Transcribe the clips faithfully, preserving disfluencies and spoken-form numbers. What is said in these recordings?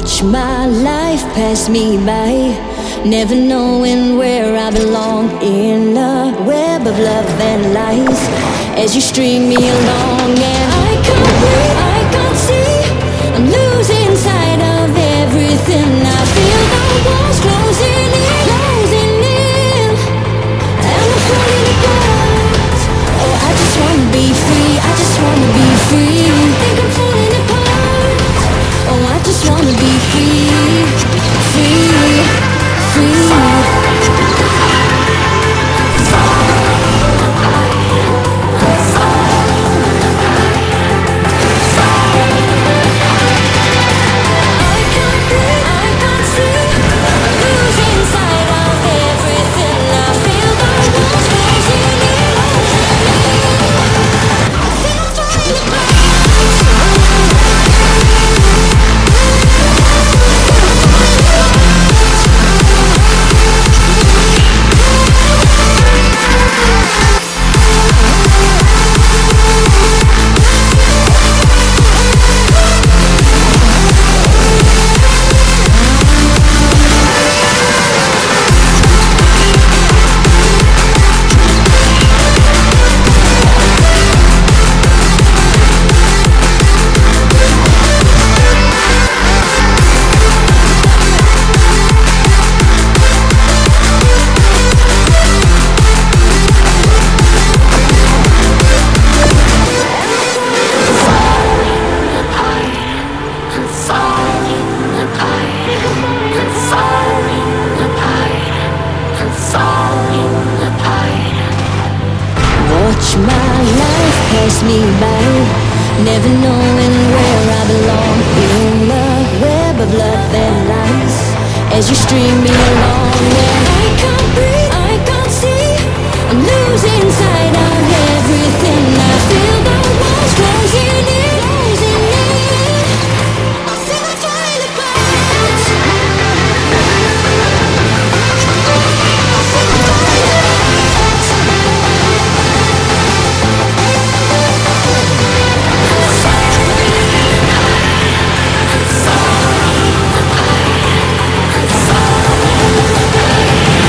Watch my life pass me by, never knowing where I belong in a web of love and lies. As you string me along and I can't breathe, I can't see, I'm losing sight of everything. I feel the walls closing in, closing in, and I'm falling apart. Oh, I just wanna be free, I just wanna be free. I think I'm falling apart. Oh, I just wanna be free, free, free. Me by, never knowing where I belong in the web of love and lies. As you string me along and I can't breathe, I can't see, I'm losing sight of everything. I feel the walls closing in, closing in. I feel the falling apart. I feel the falling apart.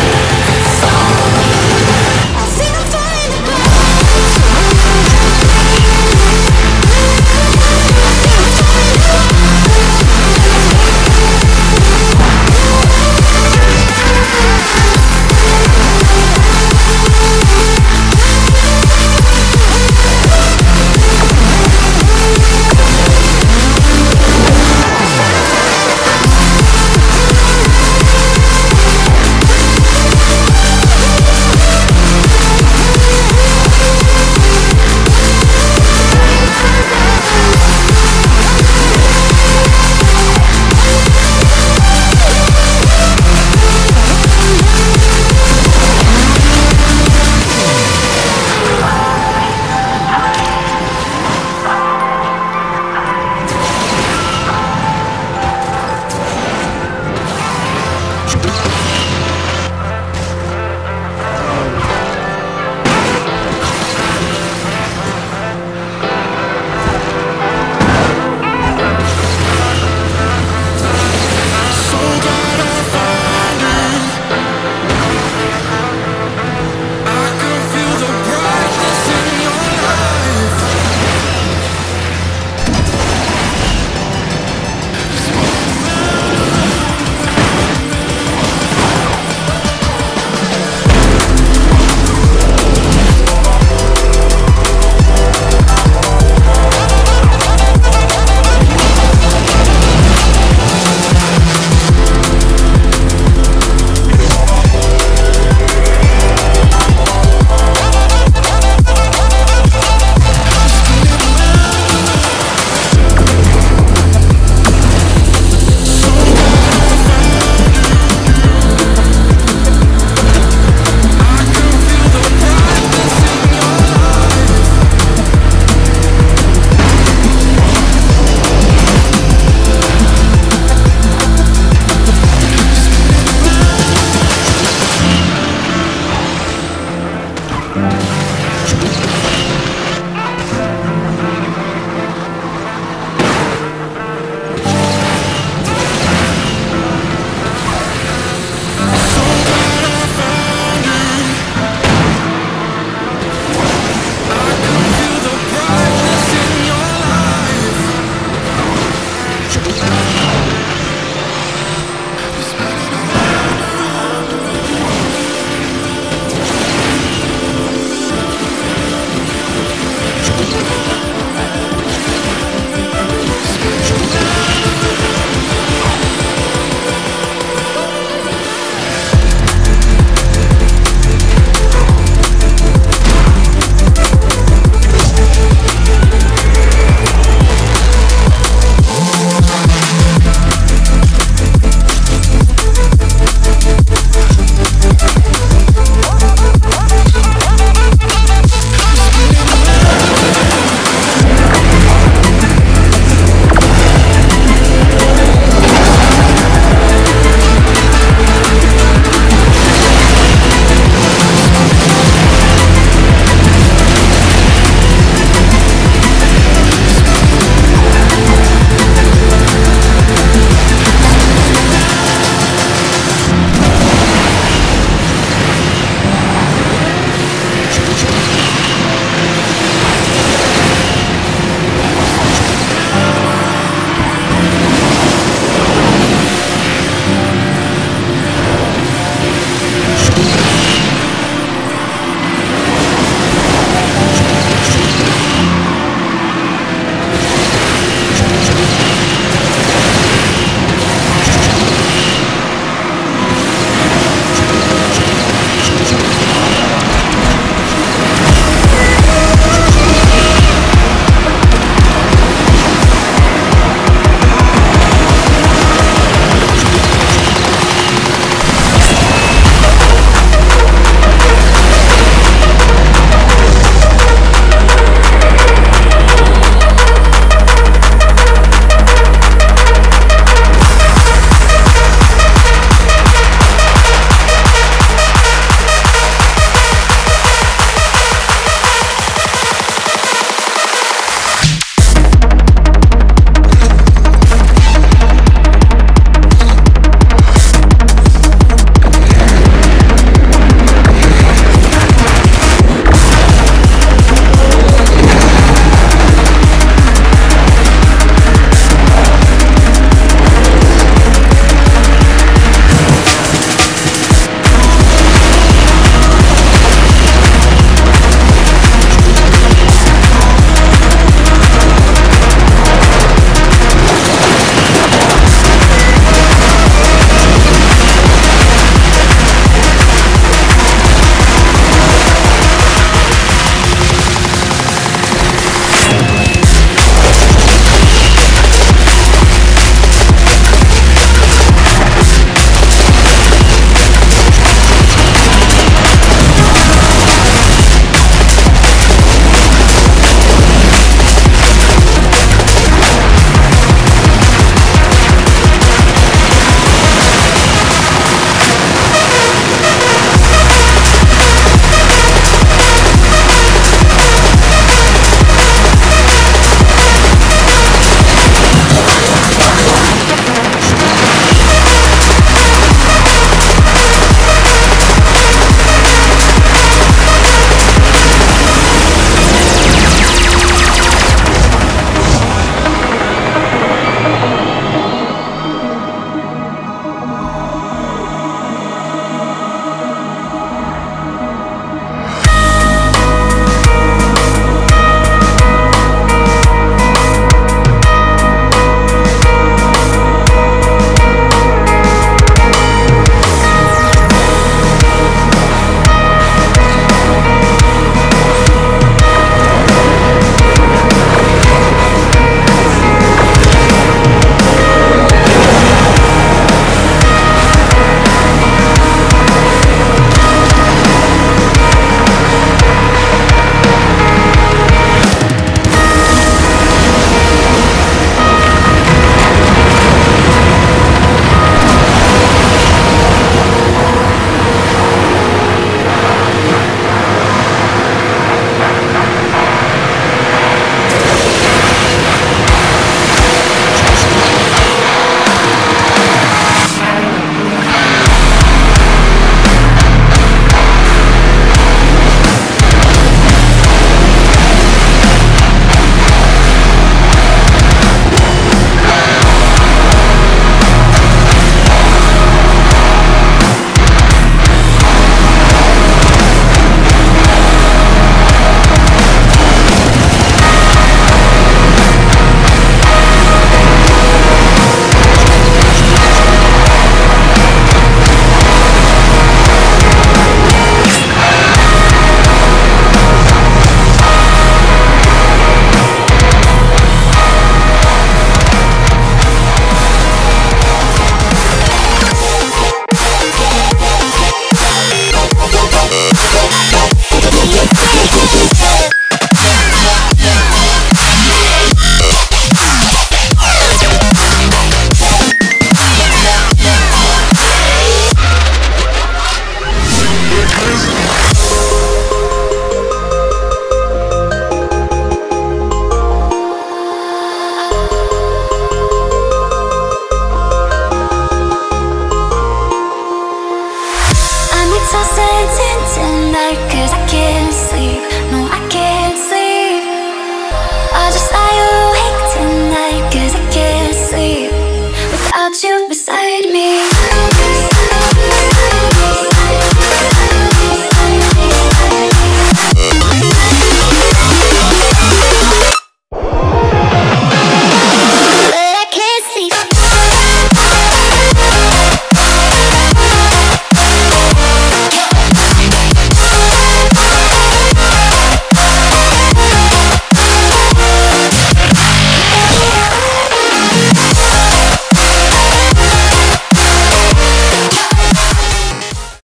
So sentient tonight, cause I can't sleep.